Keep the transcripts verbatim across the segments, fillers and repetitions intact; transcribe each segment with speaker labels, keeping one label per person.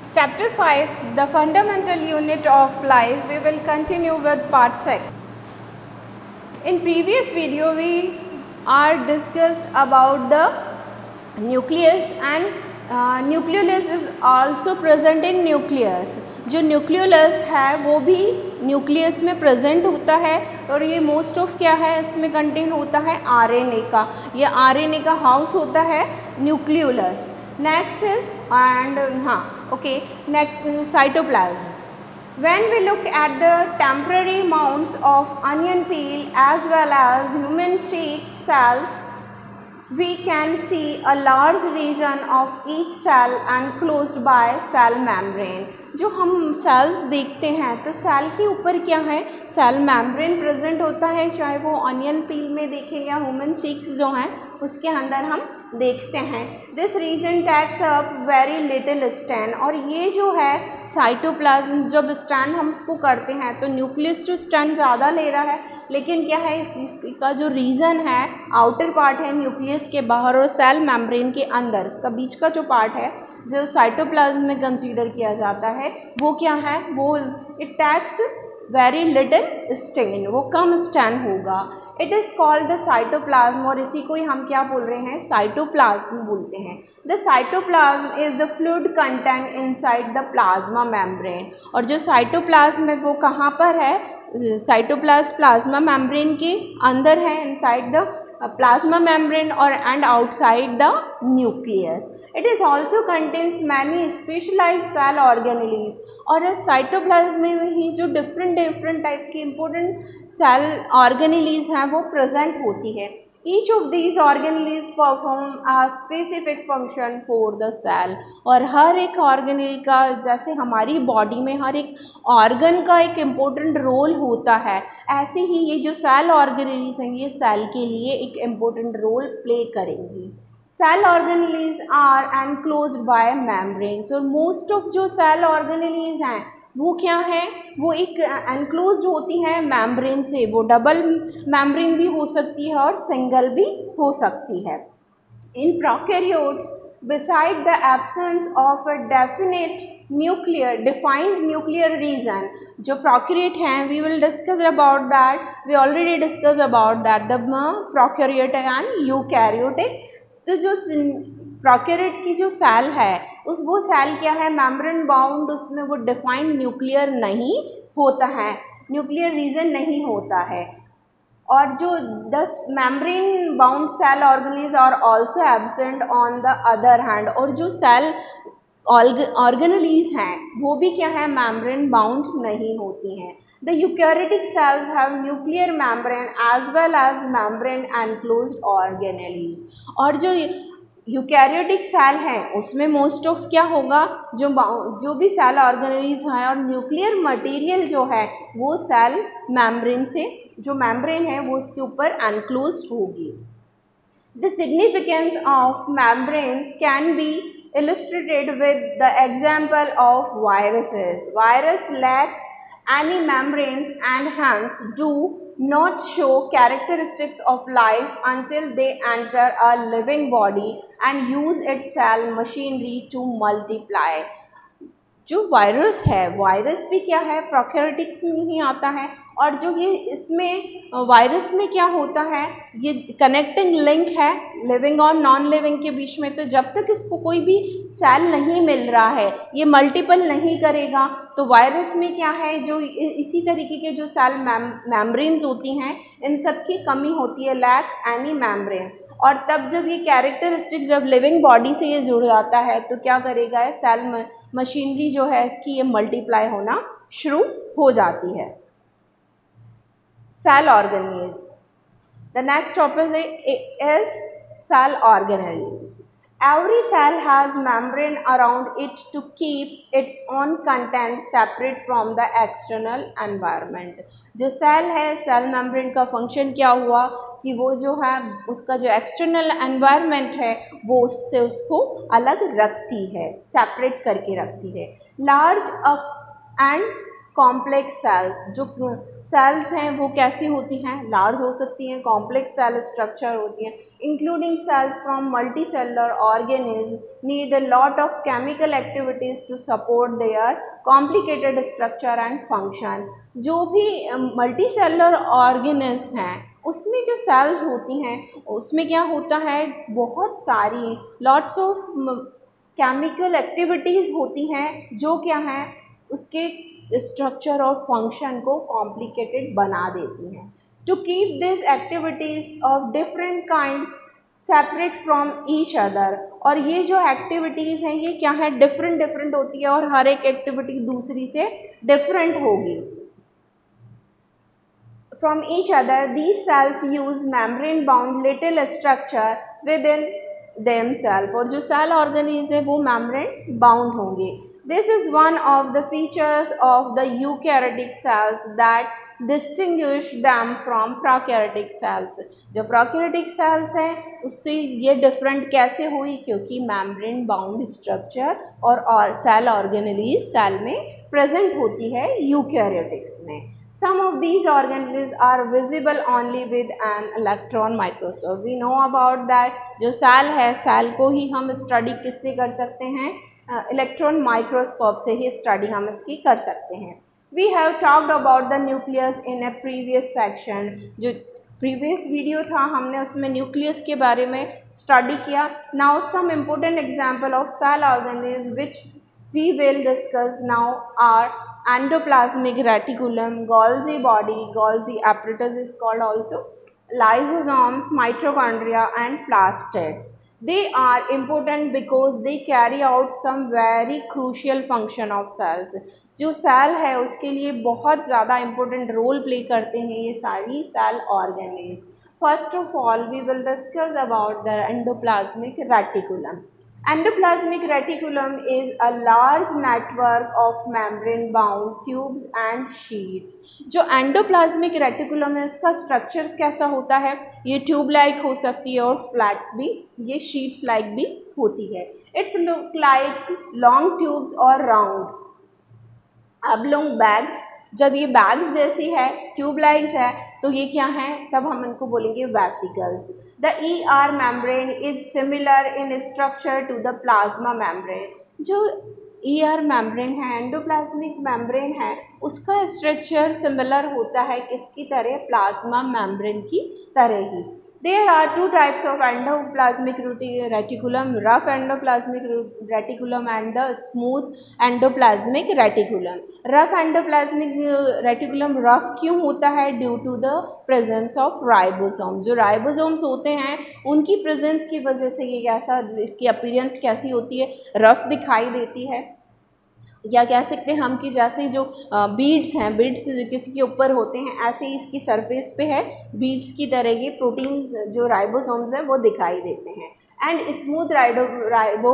Speaker 1: Chapter five, the fundamental unit of life. We will continue with part six. In previous video, we are discussed about the nucleus and uh, nucleolus is also present in nucleus. जो nucleolus है वो भी nucleus में present होता है और ये most of क्या है, इसमें कंटेन होता है आरएनए का. ये आरएनए का हाउस होता है न्यूक्लियोलस. नेक्स्ट इज एंड हाँ okay next cytoplasm. When we look at the temporary mounds of onion peel as well as human cheek cells, we can see a large region of each cell enclosed by cell membrane. जो हम sales देखते हैं तो cell के ऊपर क्या है, cell membrane present होता है, चाहे वो ऑनियन पील में देखें या ह्यूमन चीक्स जो हैं उसके अंदर हम देखते हैं. This region takes up very little stand. और ये जो है साइटोप्लाज्म, जब स्टैंड हम इसको करते हैं तो न्यूक्लियस जो स्टैंड ज़्यादा ले रहा है, लेकिन क्या है इस इसका जो रीजन है, आउटर पार्ट है न्यूक्लियस के बाहर और सेल मेम्ब्रेन के अंदर, इसका बीच का जो पार्ट है जो साइटोप्लाज्म में कंसीडर किया जाता है, वो क्या है, वो it takes very little stand, वो कम स्टैंड होगा. It is called the cytoplasm और इसी को ही हम क्या बोल रहे हैं, साइटोप्लाज्म बोलते हैं. The cytoplasm is the fluid content inside the plasma membrane. और जो साइटोप्लाज्म है वो कहाँ पर है, साइटोप्लाज्म प्लाज्मा मेम्ब्रेन के अंदर है, इनसाइड द प्लाज्मा मेम्ब्रेन और and outside the nucleus. It is also contains many specialise cell organelles. और इस साइटोप्लाज्म में ही जो डिफरेंट डिफरेंट टाइप की इंपॉर्टेंट सेल ऑर्गेनेलीज हैं वो प्रेजेंट होती है. Each of these organelles perform a specific function for the cell. और हर एक ऑर्गेनेली का, जैसे हमारी बॉडी में हर एक ऑर्गन का एक इम्पोर्टेंट रोल होता है, ऐसे ही ये जो सेल ऑर्गेनेलीज हैं ये सेल के लिए एक इम्पोर्टेंट रोल प्ले करेंगी. Cell organelles are enclosed by membranes. और मोस्ट ऑफ जो सेल ऑर्गेनेलीज हैं वो क्या है, वो एक एनक्लोज्ड होती हैं मेम्ब्रेन से. वो डबल मेम्ब्रेन भी हो सकती है और सिंगल भी हो सकती है. In prokaryotes, beside the absence of a definite nuclear defined nuclear region, जो प्रोकैरियोट हैं, we will discuss about that, we already discussed about that, the prokaryotic and eukaryotic. तो जो प्रोकैरियोट की जो सेल है उस वो सेल क्या है, मेम्ब्रेन बाउंड, उसमें वो डिफाइंड न्यूक्लियर नहीं होता है, न्यूक्लियर रीजन नहीं होता है. और जो thus membrane bound cell organelles are also absent on the other hand. और जो सेल ऑर्गेनेलीज हैं वो भी क्या है, मेम्ब्रेन बाउंड नहीं होती हैं. The eukaryotic cells have nuclear membrane as well as membrane enclosed organelles. और जो यूकैरियोटिक सेल हैं उसमें मोस्ट ऑफ क्या होगा, जो जो भी सेल ऑर्गेनेलीज हैं और न्यूक्लियर मटेरियल जो है वो सेल मेम्ब्रेन से, जो मेम्ब्रेन है वो उसके ऊपर एनक्लोज्ड होगी. The significance of membranes can be illustrated with the example of viruses. Virus lack any membranes and hence do not show characteristics of life until they enter a living body and use its cell machinery to multiply. जो virus है, virus भी क्या है, prokaryotics में ही आता है. और जो ये इसमें वायरस में क्या होता है, ये कनेक्टिंग लिंक है लिविंग और नॉन लिविंग के बीच में. तो जब तक इसको कोई भी सेल नहीं मिल रहा है, ये मल्टीपल नहीं करेगा. तो वायरस में क्या है, जो इसी तरीके के जो सेल मेम्ब्रेन्स होती हैं इन सब की कमी होती है, लैक एनी मेम्ब्रेन. और तब जब ये कैरेक्टरिस्टिक जब लिविंग बॉडी से ये जुड़ जाता है तो क्या करेगा, सेल मशीनरी जो है इसकी ये मल्टीप्लाई होना शुरू हो जाती है. Cell organelles. The next topic is cell organelles. Every cell has membrane around it to keep its own content separate from the external environment. जो सेल है, सेल मेम्ब्रेन का फंक्शन क्या हुआ कि वो जो है उसका जो एक्सटर्नल एनवायरनमेंट है वो उससे उसको अलग रखती है, सेपरेट करके रखती है. लार्ज एंड कॉम्प्लेक्स सेल्स, जो सेल्स हैं वो कैसी होती हैं, लार्ज हो सकती हैं, कॉम्प्लेक्स सेल स्ट्रक्चर होती हैं, including cells from multi cellular organism need a lot of chemical activities to support their complicated structure and function. जो भी मल्टी सेलुलर ऑर्गेनिज्म हैं उसमें जो सेल्स होती हैं उसमें क्या होता है, बहुत सारी लॉट्स ऑफ केमिकल एक्टिविटीज़ होती हैं जो क्या हैं उसके स्ट्रक्चर और फंक्शन को कॉम्प्लिकेटेड बना देती हैं। To keep this activities of different kinds separate from each other, और ये जो एक्टिविटीज़ हैं ये क्या है, डिफरेंट डिफरेंट होती है और हर एक एक्टिविटी दूसरी से डिफरेंट होगी। From each other these cells use membrane bound little structure with them self, और जो सेल ऑर्गेनिज है वो मेम्ब्रेन बाउंड होंगे। This is one of the features of the eukaryotic cells that distinguish them from prokaryotic cells. जो prokaryotic cells हैं उससे ये different कैसे हुई, क्योंकि मेम्ब्रेन बाउंड स्ट्रक्चर और, और सेल ऑर्गेनेलीज सेल में प्रेजेंट होती है यूकैरियोटिक्स में। Some of these organelles are visible only with an electron microscope. We know about that. जो सेल है, सेल को ही हम स्टडी किससे कर सकते हैं, इलेक्ट्रॉन माइक्रोस्कोप से ही स्टडी हम इसकी कर सकते हैं। We have talked about the nucleus in a previous section. जो प्रीवियस वीडियो था हमने उसमें न्यूक्लियस के बारे में स्टडी किया। Now some important example of cell organelles which we will discuss now are endoplasmic reticulum, Golgi body, Golgi apparatus is called also, lysosomes, mitochondria and plastids. They are important because they carry out some very crucial function of cells. जो cell है उसके लिए बहुत ज़्यादा important role play करते हैं ये सारी cell organelles. First of all we will discuss about the endoplasmic reticulum. Endoplasmic reticulum is a large network of membrane bound tubes and sheets. जो एंडोप्लाज्मिक रेटिकुलम है उसका स्ट्रक्चर्स कैसा होता है, ये ट्यूब लाइक हो सकती है और फ्लैट भी, ये शीट्स लाइक भी होती है। It's look like long tubes और राउंड ऑब्लोंग बैग्स। जब ये बैग्स जैसी है, ट्यूब लाइक्स है, तो ये क्या है, तब हम इनको बोलेंगे vesicles. The E R membrane is similar in structure to the plasma membrane. जो ई आर मेम्ब्रेन है, एंडोप्लाज्मिक मेम्ब्रेन है, उसका स्ट्रक्चर सिमिलर होता है किसकी तरह, प्लाज्मा मेम्ब्रेन की तरह ही। There are two types of endoplasmic reticulum, rough endoplasmic reticulum and the smooth endoplasmic reticulum. Rough endoplasmic reticulum rough क्यों होता है, due to the presence of ribosome. जो ribosomes होते हैं उनकी presence की वजह से ये कैसा, इसकी appearance कैसी होती है, rough दिखाई देती है। या कह सकते हैं हम कि जैसे जो बीड्स हैं, बीड्स किसी के ऊपर होते हैं ऐसे ही इसकी सरफेस पे है बीड्स की तरह ये प्रोटीन्स जो राइबोसोम्स हैं वो दिखाई देते हैं। एंड स्मूथ राइडो राइबो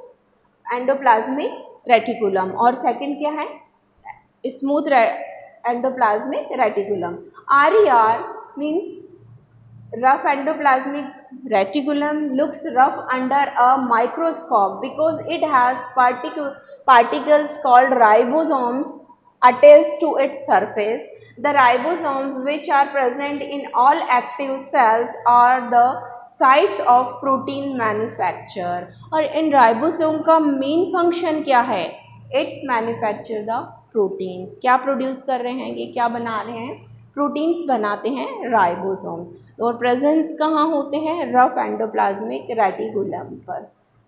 Speaker 1: एंडोप्लाज्मिक रेटिकुलम, और सेकंड क्या है, smooth endoplasmic reticulum. R E R means rough endoplasmic reticulum looks rough under a microscope because it has partic particles called ribosomes attached to its surface. The ribosomes, which are present in all active cells, are the sites of protein manufacture. और इन ribosome का main function क्या है, it manufacture the proteins. क्या produce कर रहे हैं, ये क्या बना रहे हैं, प्रोटीन्स बनाते हैं राइबोसोम। और प्रेजेंस कहाँ होते हैं, रफ एंडोप्लाज्मिक रेटिकुलम पर।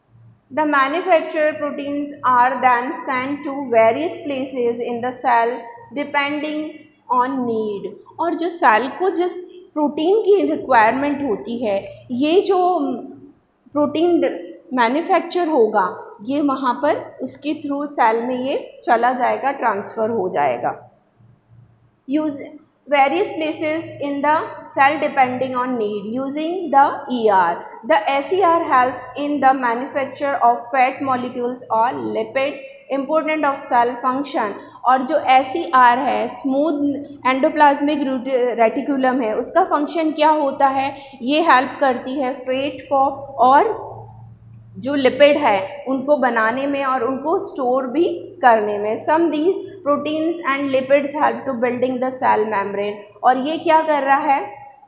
Speaker 1: The manufactured proteins are then sent to various places in the cell depending on need. और जो सेल को जिस प्रोटीन की रिक्वायरमेंट होती है, ये जो प्रोटीन मैन्युफैक्चर होगा ये वहाँ पर उसके थ्रू सेल में ये चला जाएगा, ट्रांसफ़र हो जाएगा। Use various places in the cell depending on need using the E R. The S E R helps in the manufacture of fat molecules or lipid important of cell function. और जो S E R है, smooth endoplasmic reticulum है, उसका function क्या होता है, ये help करती है फैट को और जो लिपिड है उनको बनाने में और उनको स्टोर भी करने में। Some these proteins and lipids help to building the cell membrane. और ये क्या कर रहा है,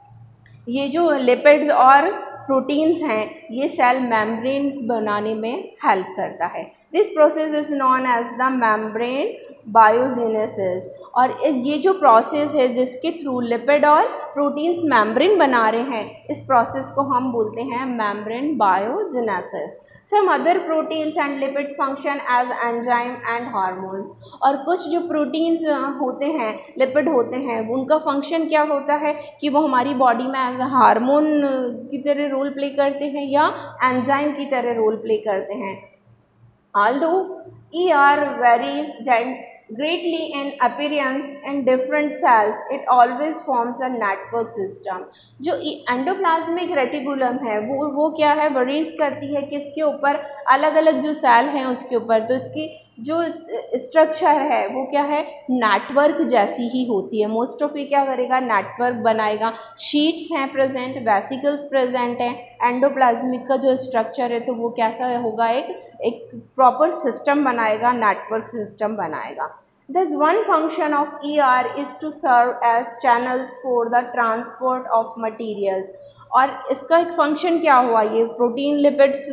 Speaker 1: ये जो लिपिड्स और प्रोटीन्स हैं ये सेल मेम्ब्रेन बनाने में हेल्प करता है। This process is known as the membrane biogenesis. और ये जो प्रोसेस है जिसके थ्रू लिपिड और प्रोटीन्स मेम्ब्रेन बना रहे हैं, इस प्रोसेस को हम बोलते हैं membrane biogenesis. Some other proteins and lipid function as enzyme and hormones। और कुछ जो प्रोटीन्स होते हैं, लिपिड होते हैं, उनका फंक्शन क्या होता है कि वो हमारी बॉडी में एज अ हार्मोन की तरह रोल प्ले करते हैं या एंजाइम की तरह रोल प्ले करते हैं। Although E R varies greatly in appearance in different cells, it always forms a network system। जो एंडोप्लाज्मिक रेटिकुलम है वो वो क्या है, वरीज करती है किसके ऊपर, अलग अलग जो सेल हैं उसके ऊपर। तो इसकी जो स्ट्रक्चर है वो क्या है, नेटवर्क जैसी ही होती है। मोस्ट ऑफ ये क्या करेगा, नेटवर्क बनाएगा। शीट्स हैं प्रेजेंट, वेसिकल्स प्रेजेंट हैं। एंडोप्लाज्मिक का जो स्ट्रक्चर है तो वो कैसा होगा, एक एक प्रॉपर सिस्टम बनाएगा, नेटवर्क सिस्टम बनाएगा। Thus one function of E R is to serve as channels for the transport of materials। और इसका एक फंक्शन क्या हुआ, ये प्रोटीन लिपिड्स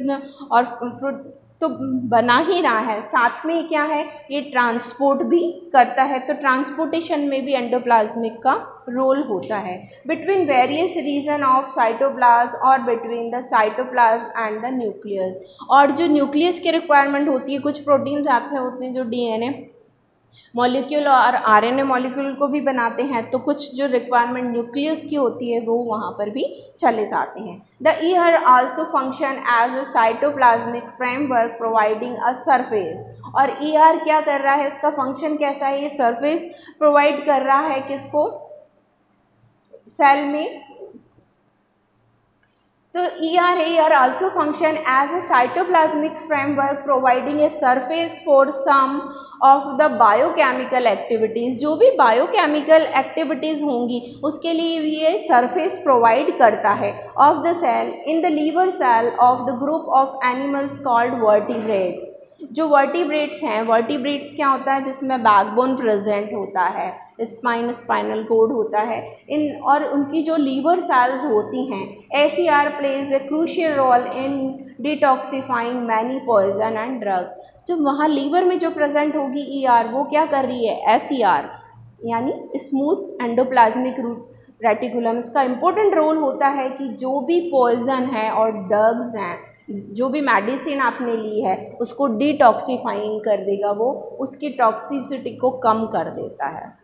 Speaker 1: और तो बना ही रहा है, साथ में क्या है, ये ट्रांसपोर्ट भी करता है। तो ट्रांसपोर्टेशन में भी एंडोप्लाज्मिक का रोल होता है between various region of cytoplasm और between the cytoplasm and the nucleus. और जो न्यूक्लियस की रिक्वायरमेंट होती है, कुछ प्रोटीन्स ऐसे होते हैं जो डीएनए मॉलिक्यूल और आरएनए मॉलिक्यूल को भी बनाते हैं, तो कुछ जो रिक्वायरमेंट न्यूक्लियस की होती है वो वहाँ पर भी चले जाते हैं। The E R also function as a cytoplasmic framework providing a surface. और E R क्या कर रहा है, इसका फंक्शन कैसा है, ये सरफेस प्रोवाइड कर रहा है किसको, सेल में। तो E R E R also function as a cytoplasmic framework providing a surface for some of the biochemical activities। जो भी biochemical activities होंगी उसके लिए ये surface provide करता है of the cell in the liver cell of the group of animals called vertebrates। जो vertebrates हैं, वर्टिब्रेट्स क्या होता है, जिसमें बैकबोन प्रेजेंट होता है, स्पाइन स्पाइनल कोड होता है, इन और उनकी जो लीवर सेल्स होती हैं, S E R plays a crucial role in detoxifying many poison and drugs. जो वहाँ लीवर में जो प्रेजेंट होगी ई आर, वो क्या कर रही है, एस ई आर यानी स्मूथ एंडोप्लाज्मिक रेटिकुलम। इसका इम्पोर्टेंट रोल होता है कि जो भी पॉइजन है और ड्रग्स हैं, जो भी मेडिसिन आपने ली है उसको डिटॉक्सिफाइंग कर देगा, वो उसकी टॉक्सिसिटी को कम कर देता है।